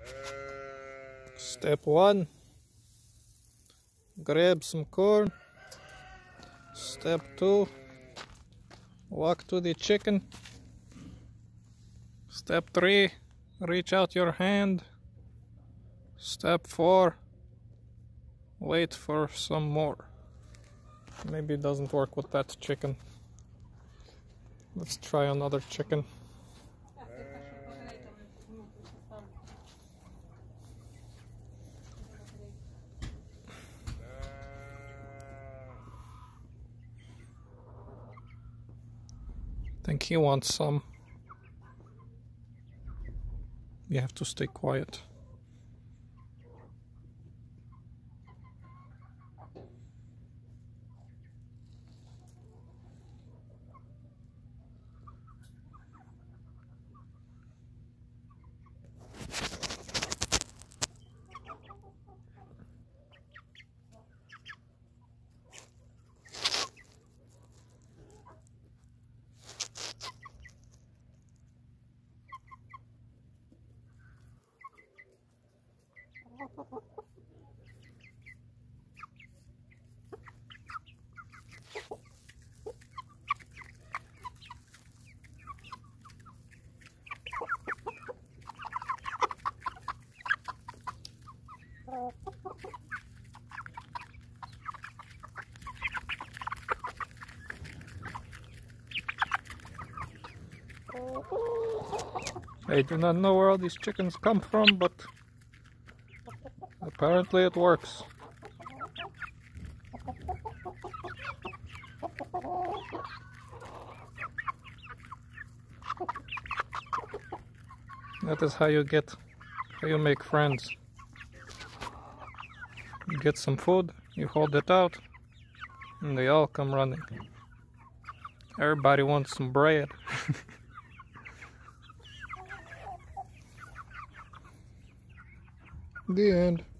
Step 1. Grab some corn. Step 2. Walk to the chicken. Step 3. Reach out your hand. Step 4. Wait for some more. Maybe it doesn't work with that chicken. Let's try another chicken. I think he wants some. You have to stay quiet. I do not know where all these chickens come from, but apparently it works. That is how you make friends. You get some food, you hold it out, and they all come running. Everybody wants some bread. The end.